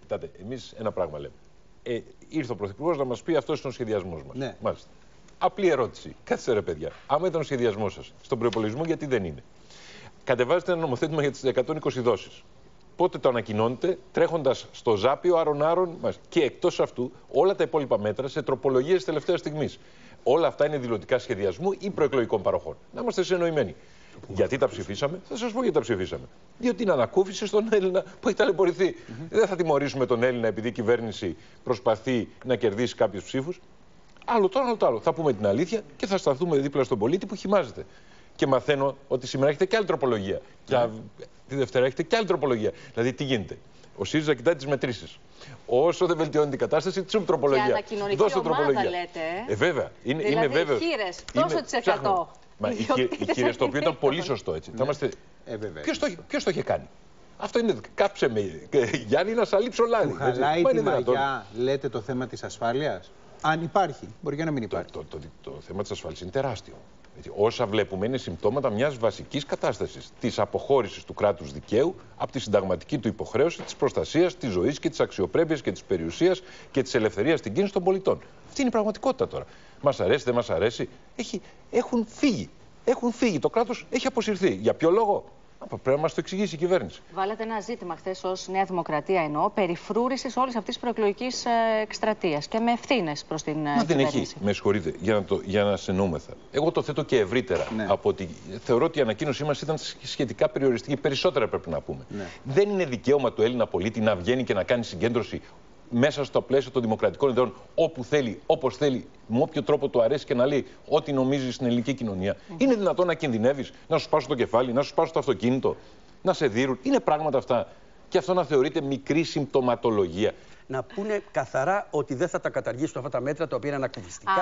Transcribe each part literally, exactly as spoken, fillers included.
Κοιτάτε, εμείς ένα πράγμα λέμε. Ε, ήρθε ο Πρωθυπουργός να μας πει αυτός είναι ο σχεδιασμός μας. Ναι. Μάλιστα. Απλή ερώτηση. Κάτσε ρε παιδιά. Άμα ήταν ο σχεδιασμός σας στον προϋπολογισμό, γιατί δεν είναι? Κατεβάζετε ένα νομοθέτημα για τις εκατόν είκοσι δόσεις. Πότε το ανακοινώνετε, τρέχοντας στο Ζάπιο, άρον-άρον, και εκτός αυτού όλα τα υπόλοιπα μέτρα σε τροπολογίες τελευταία στιγμής. Όλα αυτά είναι δηλωτικά σχεδιασμού ή προεκλογικών παροχών. Να είμαστε συνεννοημένοι. Γιατί τα ψηφίσαμε, θα σας πω γιατί τα ψηφίσαμε. Διότι είναι ανακούφιση στον Έλληνα που έχει ταλαιπωρηθεί. Mm-hmm. Δεν θα τιμωρήσουμε τον Έλληνα επειδή η κυβέρνηση προσπαθεί να κερδίσει κάποιους ψήφους. Άλλο το άλλο το άλλο. Θα πούμε την αλήθεια και θα σταθούμε δίπλα στον πολίτη που χυμάζεται. Και μαθαίνω ότι σήμερα έχετε και άλλη τροπολογία. Mm-hmm. Και τη Δευτέρα έχετε και άλλη τροπολογία. Δηλαδή τι γίνεται? Ο ΣΥΡΙΖΑ κοιτάει τις μετρήσεις. Όσο δεν βελτιώνει την κατάσταση, τι τροπολογία. Για ανακοινωνική ομάδα τροπολογία. λέτε. Ε, βέβαια. Είναι, δηλαδή, είμαι βέβαιος. Χείρες, τόσο της εκατό. Μα η χείρες το οποίο ήταν πολύ σωστό, έτσι. Ναι. Θα είμαστε... ε, ποιος, το, ποιος το είχε κάνει? Αυτό είναι, κάψε με, Γιάννη, να σαλείψω λάδι. Που χαλάει τη μαγιά, λέτε, το θέμα της ασφάλειας. Αν υπάρχει, μπορεί και να μην υπάρχει. Το, το, το, το, το θέμα της ασφάλειας είναι τεράστιο. Έτσι, όσα βλέπουμε είναι συμπτώματα μιας βασικής κατάστασης. Της αποχώρησης του κράτους δικαίου από τη συνταγματική του υποχρέωση της προστασίας της ζωής και της αξιοπρέπειας και της περιουσίας και της ελευθερίας στην κίνηση των πολιτών. Αυτή είναι η πραγματικότητα τώρα. Μας αρέσει, δεν μας αρέσει. Έχει, έχουν φύγει. Έχουν φύγει. Το κράτος έχει αποσυρθεί. Για ποιο λόγο? Πρέπει να μας το εξηγήσει η κυβέρνηση. Βάλατε ένα ζήτημα χθες ως Νέα Δημοκρατία, εννοώ, περιφρούρησης όλης αυτής της προεκλογικής εκστρατείας και με ευθύνες προς την Μα κυβέρνηση. Δεν έχει, με συγχωρείτε, για να, το, για να συνεννοούμεθα. Εγώ το θέτω και ευρύτερα. Ναι. Από ότι θεωρώ ότι η ανακοίνωσή μας ήταν σχετικά περιοριστική. Περισσότερα πρέπει να πούμε. Ναι. Δεν είναι δικαίωμα του Έλληνα πολίτη να βγαίνει και να κάνει συγκέντρωση μέσα στο πλαίσιο των δημοκρατικών ιδεών, όπου θέλει, όπως θέλει, με όποιο τρόπο του αρέσει και να λέει ό,τι νομίζει στην ελληνική κοινωνία. Mm. Είναι δυνατόν να κινδυνεύεις, να σου σπάσουν το κεφάλι, να σου σπάσουν το αυτοκίνητο, να σε δίνουν? Είναι πράγματα αυτά. Και αυτό να θεωρείται μικρή συμπτωματολογία. Να πούνε καθαρά ότι δεν θα τα καταργήσουν αυτά τα μέτρα τα οποία είναι ανακουφιστικά.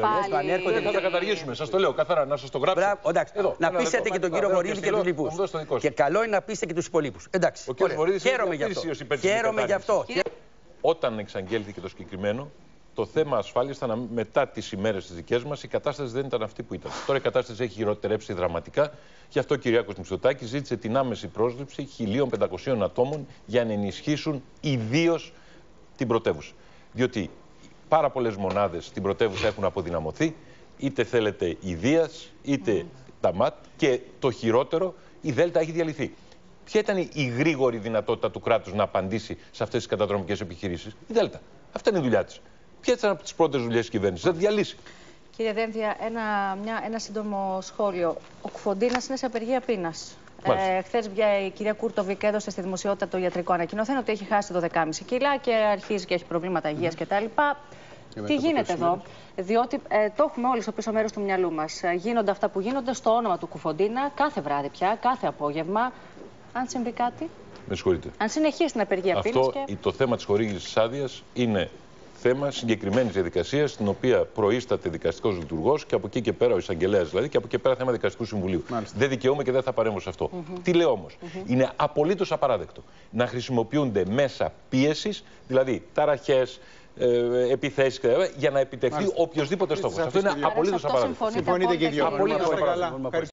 Δεν θα τα καταργήσουμε, σας το λέω καθαρά, να σας το γράψω. Μπράβο, εντάξει. Εδώ, να πείσετε και τον κύριο Βορύδη και τους λοιπούς. Και καλό είναι να πείσετε και τους υπολείπους. Εντάξει. Ο κύριος Βορύδης χαίρομαι γι' αυτό. Χαίρομαι γι' αυτό. Όταν εξαγγέλθηκε το συγκεκριμένο, το θέμα ασφάλειας ήταν μετά τις ημέρες τις δικές μας, η κατάσταση δεν ήταν αυτή που ήταν. Τώρα η κατάσταση έχει χειροτερέψει δραματικά. Γι' αυτό ο Κυριάκος Μητσοτάκης ζήτησε την άμεση πρόσληψη χίλια πεντακόσιων ατόμων για να ενισχύσουν ιδίως την πρωτεύουσα. Διότι πάρα πολλές μονάδες στην πρωτεύουσα έχουν αποδυναμωθεί, είτε θέλετε η Δίας, είτε mm. τα ΜΑΤ, και το χειρότερο, η Δέλτα έχει διαλυθεί. Ποια ήταν η γρήγορη δυνατότητα του κράτους να απαντήσει σε αυτές τις καταδρομικές επιχειρήσεις? Η Δέλτα. Αυτή είναι η δουλειά της. Ποια ήταν από τις πρώτες δουλειές της κυβέρνησης? Θα τη διαλύσει. Κύριε Δένδια, ένα, μια, ένα σύντομο σχόλιο. Ο Κουφοντίνας είναι σε απεργία πείνας. Ε, Χθες η κυρία Κούρτοβικ έδωσε στη δημοσιότητα το ιατρικό ανακοινωθέν ότι έχει χάσει δώδεκα κόμμα πέντε κιλά και αρχίζει και έχει προβλήματα υγείας mm. κτλ. Τι γίνεται εδώ? Διότι ε, το έχουμε όλοι στο πίσω μέρος του μυαλού μας. Ε, γίνονται αυτά που γίνονται στο όνομα του Κουφοντίνα κάθε βράδυ πια, κάθε απόγευμα. Αν συμβεί κάτι, με συγχωρείτε. Αν συνεχίσει την απεργία πείνας. Αυτό και... το θέμα της χορήγησης της άδειας είναι θέμα συγκεκριμένης διαδικασίας, στην οποία προείσταται δικαστικός λειτουργός και από εκεί και πέρα ο εισαγγελέας, δηλαδή, και από εκεί και πέρα θέμα δικαστικού συμβουλίου. Μάλιστα. Δεν δικαιούμαι και δεν θα παρέμβω σε αυτό. Mm-hmm. Τι λέω όμως? Mm-hmm. Είναι απολύτως απαράδεκτο να χρησιμοποιούνται μέσα πίεσης, δηλαδή ταραχές, ε, επιθέσεις, για να επιτευχθεί οποιοδήποτε στόχος. Αυτό είναι απολύτως απαράδεκτο. Συμφωνείτε και οι δύο.